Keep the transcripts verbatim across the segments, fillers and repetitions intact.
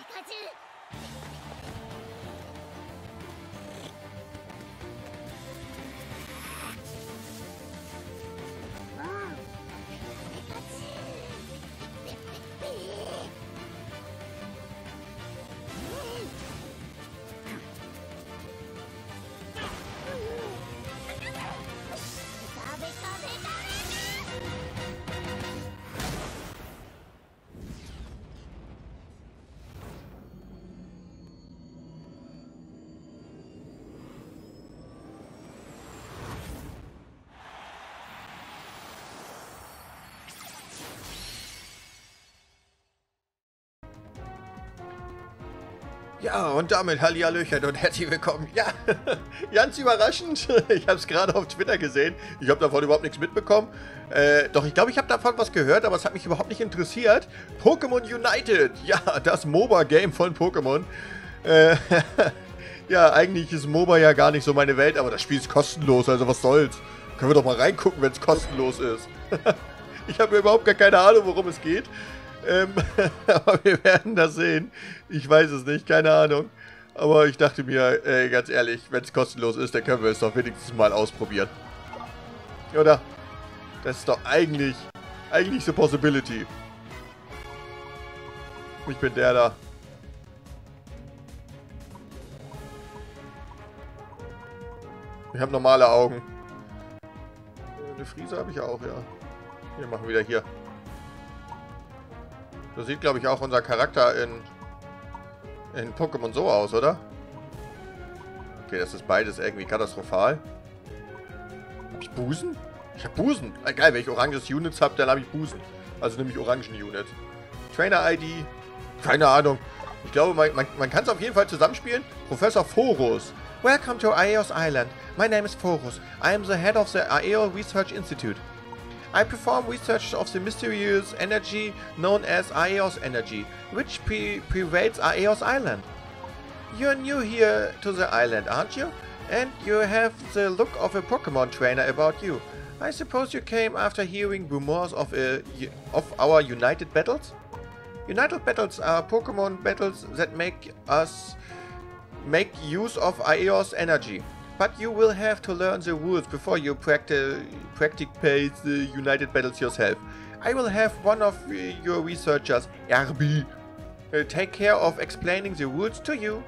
Ja, und damit Hallihallöchen und herzlich willkommen. Ja, ganz überraschend. Ich habe es gerade auf Twitter gesehen. Ich habe davon überhaupt nichts mitbekommen. Äh, doch, ich glaube, ich habe davon was gehört, aber es hat mich überhaupt nicht interessiert. Pokémon United. Ja, das MOBA-Game von Pokémon. Äh, ja, eigentlich ist MOBA ja gar nicht so meine Welt, aber das Spiel ist kostenlos, also was soll's. Können wir doch mal reingucken, wenn es kostenlos ist. Ich habe überhaupt gar keine Ahnung, worum es geht. Ähm, aber wir werden das sehen. Ich weiß es nicht, keine Ahnung. Aber ich dachte mir, ey, ganz ehrlich, wenn es kostenlos ist, dann können wir es doch wenigstens mal ausprobieren. Oder? Das ist doch eigentlich, eigentlich the possibility. Ich bin der da. Ich habe normale Augen. Eine Frise habe ich auch, ja. Wir machen wieder hier. So sieht, glaube ich, auch unser Charakter in, in Pokémon so aus, oder? Okay, das ist beides irgendwie katastrophal. Hab ich Busen? Ich hab Busen. Egal, wenn ich oranges Units habe, dann habe ich Busen. Also nehme ich orangen Unit. Trainer-I D. Keine Ahnung. Ich glaube, man, man, man kann es auf jeden Fall zusammenspielen. Professor Forus. Welcome to Aeos Island. My name is Forus. I am the head of the Aeos Research Institute. I perform research of the mysterious energy known as Aeos energy, which pre pervades Aeos Island. You're new here to the island, aren't you? And you have the look of a Pokemon trainer about you. I suppose you came after hearing rumors of, a, of our United Battles? United Battles are Pokemon battles that make us make use of Aeos energy. But you will have to learn the rules before you practice practicate the United Battles yourself. I will have one of your researchers, R B, uh, take care of explaining the rules to you.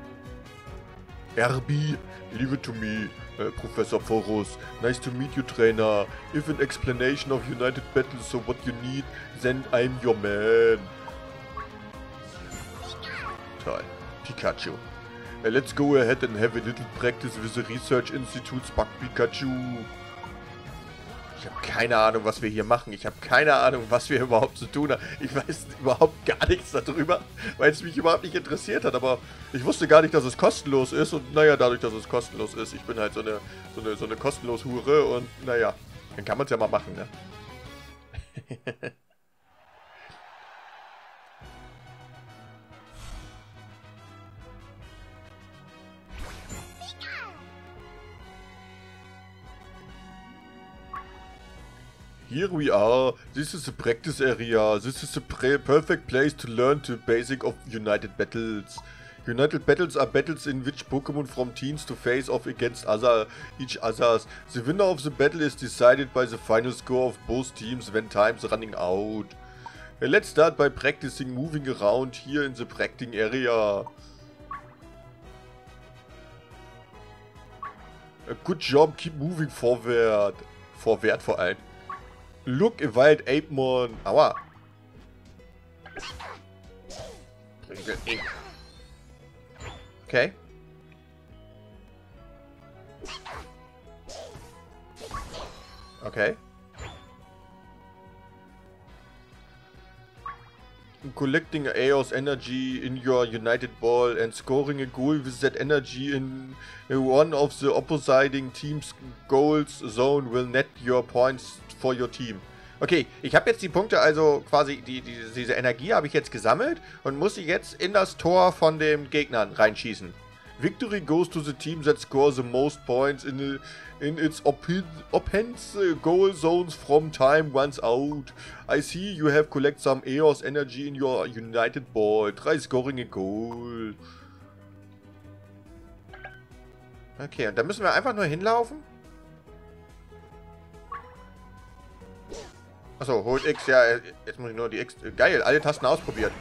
R B, leave it to me, uh, Professor Forus. Nice to meet you, trainer. If an explanation of United Battles is what you need, then I'm your man. Toll. Pikachu. Uh, let's go ahead and have a little practice with the Research Institute's Bug Pikachu. Ich habe keine Ahnung, was wir hier machen. Ich habe keine Ahnung, was wir überhaupt zu tun haben. Ich weiß überhaupt gar nichts darüber, weil es mich überhaupt nicht interessiert hat. Aber ich wusste gar nicht, dass es kostenlos ist. Und naja, dadurch, dass es kostenlos ist, ich bin halt so eine, so eine, so eine kostenlos Hure. Und naja, dann kann man es ja mal machen, ne? Here we are. This is the practice area. This is the perfect place to learn the basic of United Battles. United Battles are battles in which Pokémon from teams to face off against other each others. The winner of the battle is decided by the final score of both teams when time's running out. Let's start by practicing moving around here in the practicing area. A good job, keep moving forward. Vorwärts vor allem. Look, a wild Apemon. Aua. Okay. Okay. Collecting Aeos energy in your United Ball and scoring a goal with that energy in one of the opposing team's goals zone will net your points for your team. Okay, ich habe jetzt die Punkte, also quasi die, die, diese Energie habe ich jetzt gesammelt und muss sie jetzt in das Tor von den Gegnern reinschießen. Victory goes to the team that scores the most points in, the, in its opponent's goal zones from time runs out. I see you have collected some E O S energy in your United Ball. Try scoring a goal. Okay, und da müssen wir einfach nur hinlaufen? Achso, holt X, ja, jetzt muss ich nur die X... Geil, alle Tasten ausprobiert.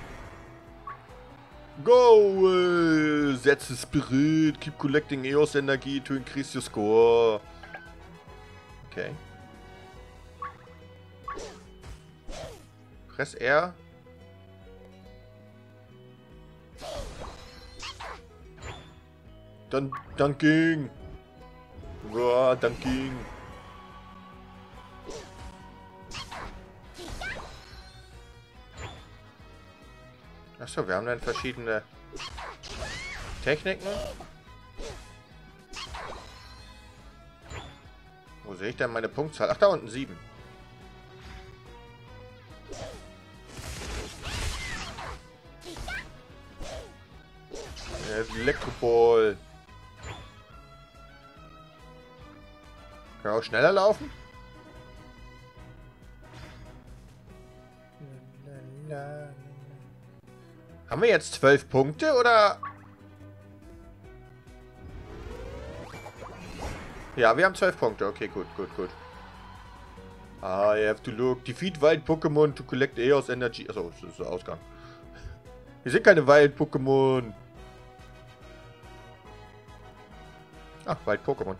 Go! Set the spirit, keep collecting E O S energy to increase your score. Okay. Press R. Dann, Dunking. Boah, Dunking. Achso, wir haben dann verschiedene Techniken. Wo sehe ich denn meine Punktzahl? Ach, da unten sieben. Elektroball. Kann auch schneller laufen? Haben wir jetzt zwölf Punkte, oder? Ja, wir haben zwölf Punkte. Okay, gut, gut, gut. Ah, you have to look. Defeat wild Pokémon to collect E O S Energy. Achso, das ist der Ausgang. Wir sind keine wild Pokémon. Ach, wild Pokémon.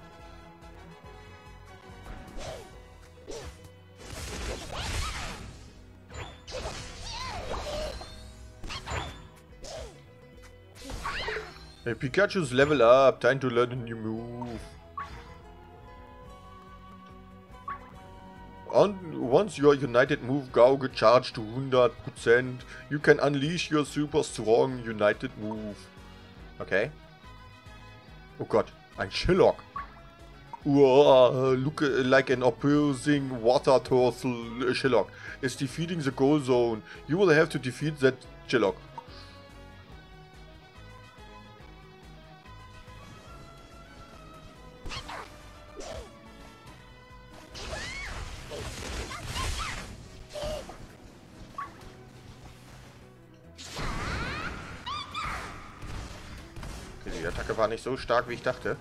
Hey, Pikachu's level up. Time to learn a new move. On, once your United Move Gauge charged to one hundred percent, you can unleash your super strong United Move. Okay. Oh Gott, ein Shillock. Whoa, look like an opposing water turtle Shillock is defeating the goal zone. You will have to defeat that Shillock. Die Attacke war nicht so stark, wie ich dachte.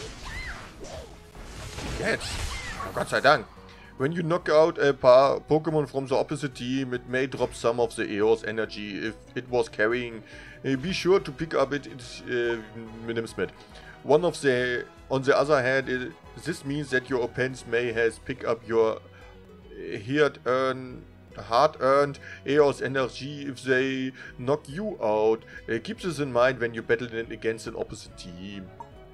Jetzt. Oh, Gott sei Dank. When you knock out a Pokémon from the opposite team, it may drop some of the E O S energy if it was carrying. Uh, be sure to pick up it uh, Minimsmith. One of the... On the other hand, it, this means that your opponents may has pick up your hard earn... hard-earned E O S energy if they knock you out. Uh, keep this in mind when you battle against an opposite team.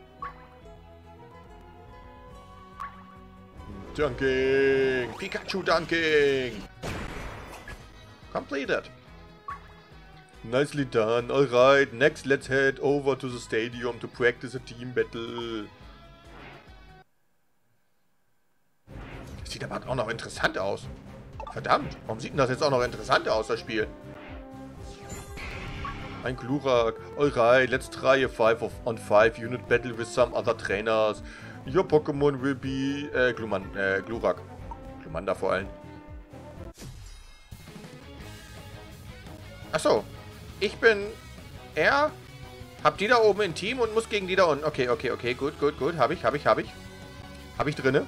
Dunking! Pikachu dunking! Completed. Nicely done. Alright, next let's head over to the stadium to practice a team battle. Das sieht aber auch noch interessant aus. Verdammt, warum sieht denn das jetzt auch noch interessant aus, das Spiel? Ein Glurak. Alright, let's try a five on five unit battle with some other trainers. Your Pokémon will be äh, Gluman, äh, Glurak. Glumanda vor allem. Achso. Ich bin er. Hab die da oben im Team und muss gegen die da unten. Okay, okay, okay. Gut, gut, gut. Hab ich, hab ich, hab ich. Hab ich drinne.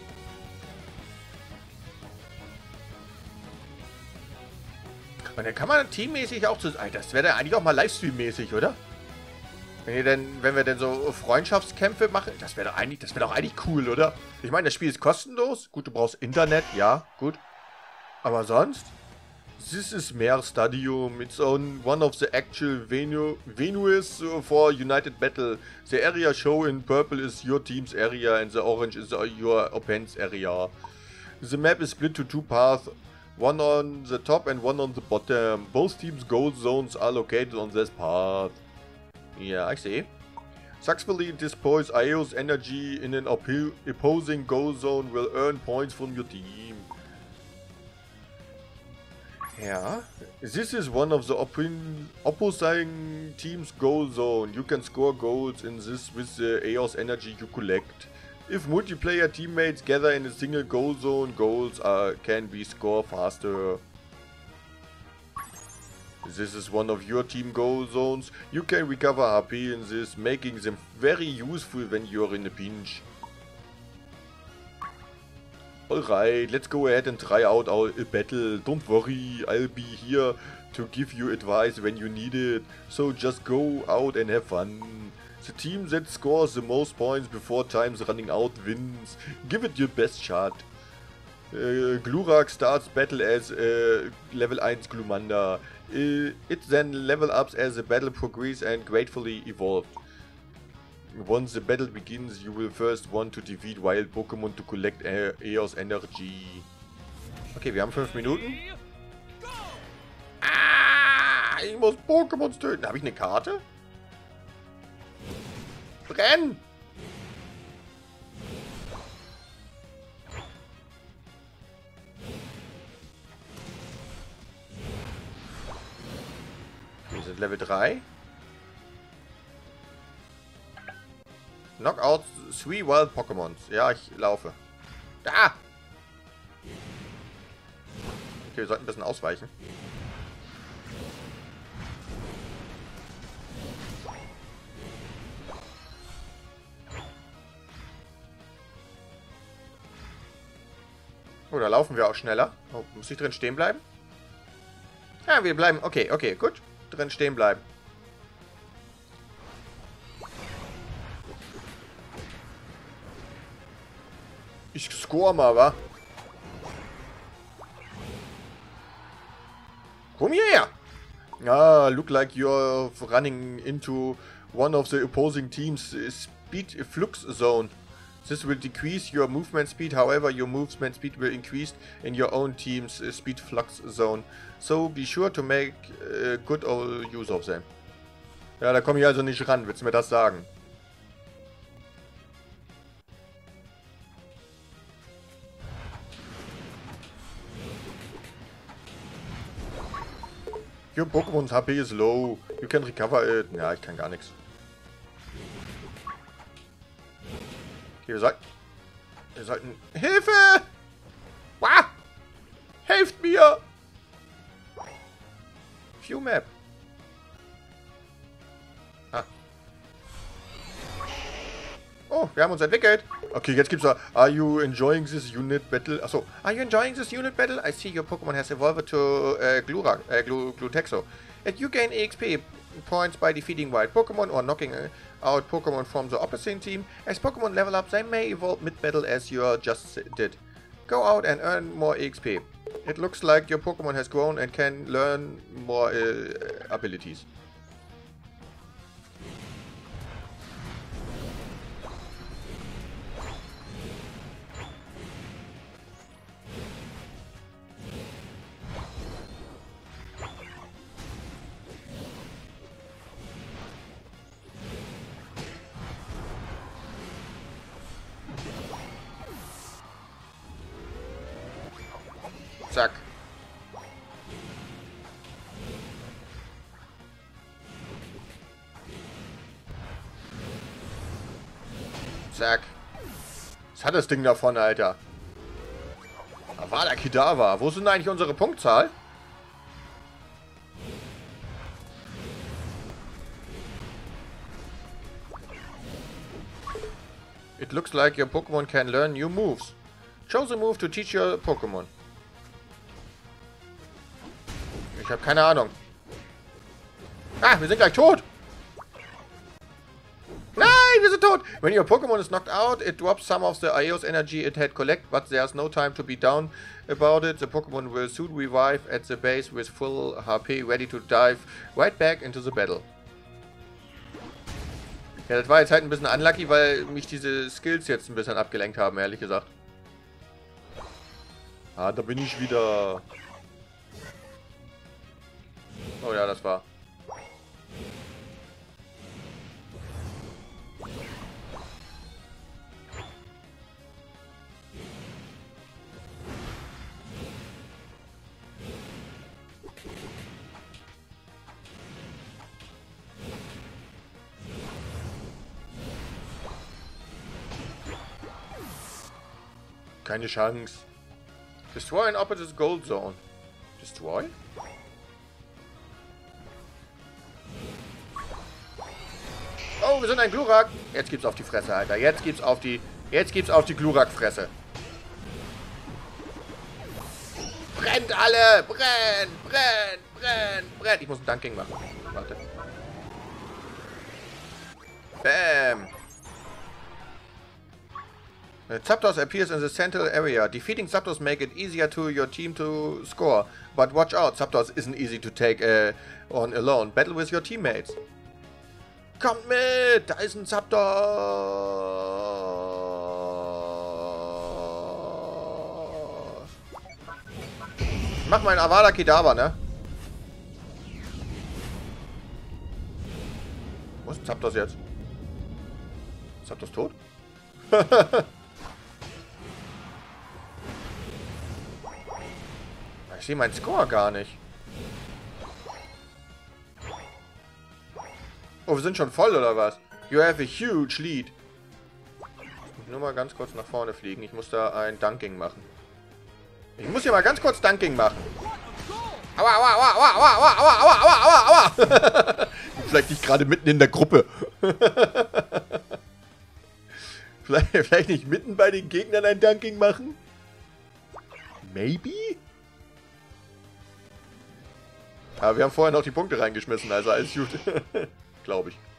Und dann kann man teammäßig auch zu... Das wäre dann eigentlich auch mal Livestream-mäßig, oder? Wenn, ihr denn, wenn wir denn so Freundschaftskämpfe machen, das wäre doch eigentlich, das wäre doch eigentlich cool, oder? Ich meine, das Spiel ist kostenlos. Gut, du brauchst Internet, ja, gut. Aber sonst? This is Mer Stadium. It's on one of the actual venue, venues for United Battle. The area shown in purple is your team's area and the orange is your opponent's area. The map is split to two paths. One on the top and one on the bottom. Both teams' goal zones are located on this path. Yeah, I see. Successfully deploys E O S energy in an opposing goal zone will earn points from your team. Ja. This is one of the opin opposing team's goal zone. You can score goals in this with the Eos energy you collect. If multiplayer teammates gather in a single goal zone, goals are, can be scored faster. This is one of your team goal zones. You can recover H P in this, making them very useful when you're in a pinch. Alright, let's go ahead and try out our battle. Don't worry, I'll be here to give you advice when you need it. So just go out and have fun. The team that scores the most points before time's running out wins. Give it your best shot. Uh, Glurak starts battle as uh, level one Glumanda. Uh, it then level ups as the battle progresses and gratefully evolved. Once the battle begins, you will first want to defeat wild Pokémon to collect e Eos Energy. Okay, wir haben fünf Minuten. Ah, ich muss Pokémons töten. Habe ich eine Karte? Brenn! Wir sind Level drei. Knockout three Wild Pokémons. Ja, ich laufe. Da! Okay, wir sollten ein bisschen ausweichen. Oh, da laufen wir auch schneller. Oh, muss ich drin stehen bleiben? Ja, wir bleiben. Okay, okay, gut. Drin stehen bleiben. Ich score mal, wa? Komm hierher! Ah, look like you're running into one of the opposing team's speed flux zone. This will decrease your movement speed, however your movement speed will increase in your own team's speed flux zone. So be sure to make uh, good use of them. Ja, da komme ich also nicht ran, willst du mir das sagen? Your Pokémon's H P is low. You can recover it. Ja, ich kann gar nichts. Okay, wir sollten... Wir sollten... Hilfe! Wah! Helft mir! View Map. Ah. Oh, wir haben uns entwickelt. Okay, jetzt gibt's da... Are you enjoying this unit battle? Achso. Are you enjoying this unit battle? I see your Pokémon has evolved to uh, Glurak, uh, Glu Glutexo. And you gain E X P points by defeating wild Pokémon or knocking out Pokémon from the opposing team. As Pokémon level up, they may evolve mid-battle as you just did. Go out and earn more E X P. It looks like your Pokémon has grown and can learn more uh, abilities. Zack. Zack. Was hat das Ding davon, Alter? Avada Kedavra. Wo ist denn eigentlich unsere Punktzahl? It looks like your Pokémon can learn new moves. Choose a move to teach your Pokémon. Ich habe keine Ahnung. Ah, wir sind gleich tot. Nein, wir sind tot. When your Pokémon is knocked out, it drops some of the Eos energy it had collect, but there's no time to be down about it. The Pokémon will soon revive at the base with full H P, ready to dive right back into the battle. Ja, das war jetzt halt ein bisschen unlucky, weil mich diese Skills jetzt ein bisschen abgelenkt haben, ehrlich gesagt. Ah, da bin ich wieder. Oh ja, das war. Keine Chance. Destroy an opposite gold zone. Destroy? Oh, wir sind ein Glurak. Jetzt gibt's auf die Fresse, Alter. Jetzt gibt's auf die... Jetzt gibt's auf die Glurak-Fresse. Brennt alle! Brennt! Brennt! Brennt! Brennt! Ich muss ein Dunking machen. Warte. Bam! Zapdos appears in the central area. Defeating Zapdos make it easier to your team to score. But watch out, Zapdos isn't easy to take uh, on alone. Battle with your teammates. Kommt mit! Da ist ein Zapdos! Mach mal ein Avada Kedavra, ne? Wo ist Zapdos jetzt? Ist Zapdos tot? Ich sehe meinen Score gar nicht. Oh, wir sind schon voll, oder was? You have a huge lead. Ich muss nur mal ganz kurz nach vorne fliegen. Ich muss da ein Dunking machen. Ich muss hier mal ganz kurz Dunking machen. Aua, aua, aua, aua, aua, aua, aua, aua, aua, aua. Vielleicht nicht gerade mitten in der Gruppe. vielleicht, vielleicht nicht mitten bei den Gegnern ein Dunking machen? Maybe? Aber wir haben vorher noch die Punkte reingeschmissen, also alles gut. Glaube ich.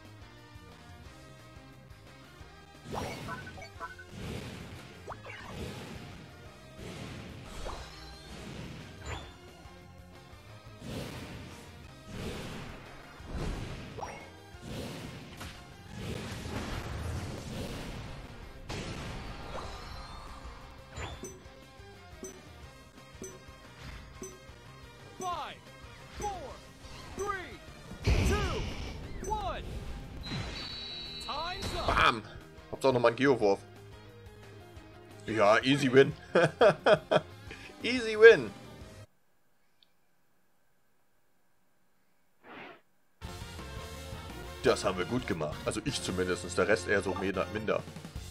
Bam! Hab's auch nochmal einen Geowurf. Ja, easy win. Easy win. Das haben wir gut gemacht. Also ich zumindest. Der Rest eher so minder.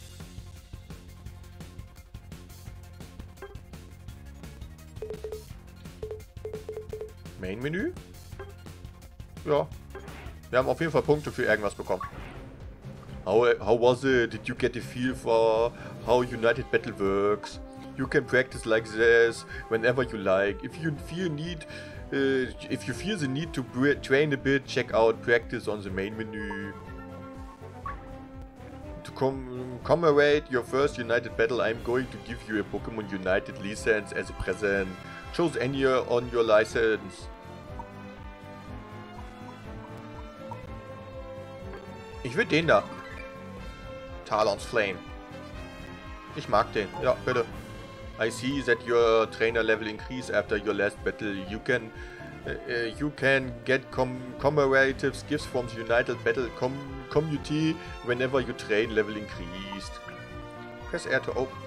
Main-Menü? Ja. Wir haben auf jeden Fall Punkte für irgendwas bekommen. How, how was it? Did you get a feel for how United Battle works? You can practice like this whenever you like. If you feel need, uh, if you feel the need to train a bit, check out practice on the main menu. To com commemorate your first United Battle, I'm going to give you a Pokemon United license as a present. Choose any on your license. Ich will den da. Talon's Flame. Ich mag den. Ja, bitte. I see that your trainer level increased after your last battle. You can uh, uh, you can get com commemorative gifts from the United Battle com community whenever your train level increased. Press R to open.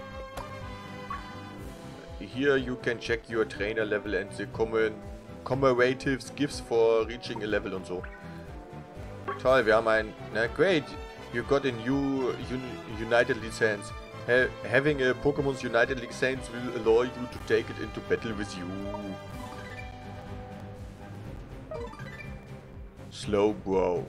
Here you can check your trainer level and the common commemorative gifts for reaching a level und so. Toll, wir haben ein... Na, great. You got a new un United license. Ha having a Pokemon's United license will allow you to take it into battle with you. Slowbro.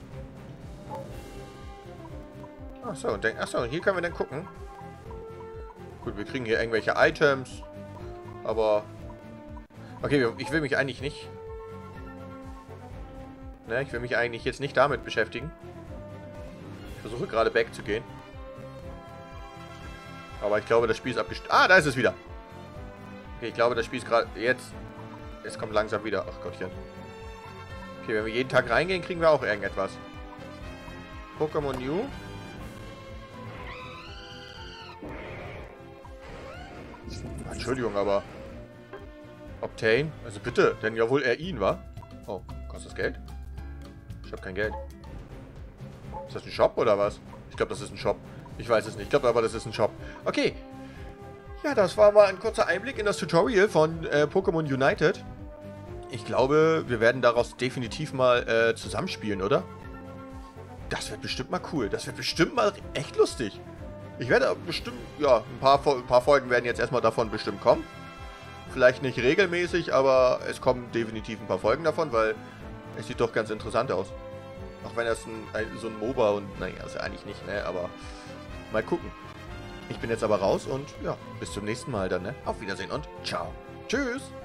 Achso, und dann, achso, hier können wir dann gucken. Gut, wir kriegen hier irgendwelche Items. Aber... Okay, ich will mich eigentlich nicht... Ne, ich will mich eigentlich jetzt nicht damit beschäftigen. Ich versuche gerade back zu gehen. Aber ich glaube, das Spiel ist abgestürzt. Ah, da ist es wieder. Okay, ich glaube, das Spiel ist gerade... Jetzt... Es kommt langsam wieder. Ach Gottchen. Okay, wenn wir jeden Tag reingehen, kriegen wir auch irgendetwas. Pokémon New. Entschuldigung, aber... Obtain? Also bitte, denn ja wohl er ihn, war. Oh, kostet das Geld? Ich habe kein Geld. Ist das ein Shop oder was? Ich glaube, das ist ein Shop. Ich weiß es nicht. Ich glaube aber, das ist ein Shop. Okay. Ja, das war mal ein kurzer Einblick in das Tutorial von äh, Pokémon United. Ich glaube, wir werden daraus definitiv mal äh, zusammenspielen, oder? Das wird bestimmt mal cool. Das wird bestimmt mal echt lustig. Ich werde bestimmt, ja, ein paar, ein paar Folgen werden jetzt erstmal davon bestimmt kommen. Vielleicht nicht regelmäßig, aber es kommen definitiv ein paar Folgen davon, weil es sieht doch ganz interessant aus. Auch wenn das ein, ein, so ein MOBA und, naja, ist ja eigentlich nicht, ne, aber mal gucken. Ich bin jetzt aber raus und, ja, bis zum nächsten Mal dann, ne? Auf Wiedersehen und ciao. Tschüss.